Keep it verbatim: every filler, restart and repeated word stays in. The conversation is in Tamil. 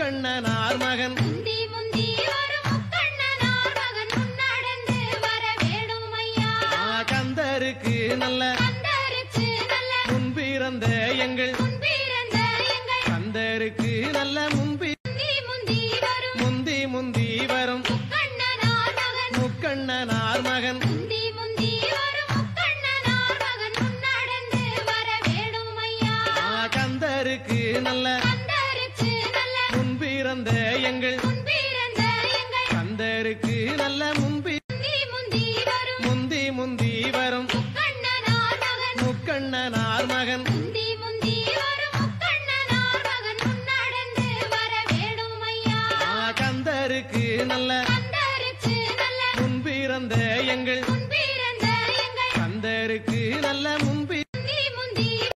முக்கண்ணனார் மகன் முந்தி முந்தி வரும் முக்கண்ணனார் மகன் முன்னடந்து வர வேணும் ஐயா. கந்தருக்கு நல்ல கந்தருக்கு நல்ல முன்பிறந்த எங்கள் முன்பிறந்த எங்கள் கந்தருக்கு நல்ல முன்பி முந்தி முந்தி வரும் முந்தி முந்தி வரும் முக்கண்ணனார் மகன் முக்கண்ணனார் மகன் முந்தி முந்தி வரும் முக்கண்ணனார் மகன் முன்னடந்து வர வேணும் ஐயா. கந்தருக்கு நல்ல கந்தருக்கு நல்ல முன்பிறந்த எங்கள் முன்பிறந்த எங்கள் கந்தருக்கு நல்ல முன்பி முந்தி முந்தி வரும் முந்தி முந்தி வரும் முக்கண்ணனார் மகன் முக்கண்ணனார் மகன் முந்தி முந்தி வரும் முக்கண்ணனார் மகன் முன்னடந்து வர வேணும் ஐயா. கந்தருக்கு நல்ல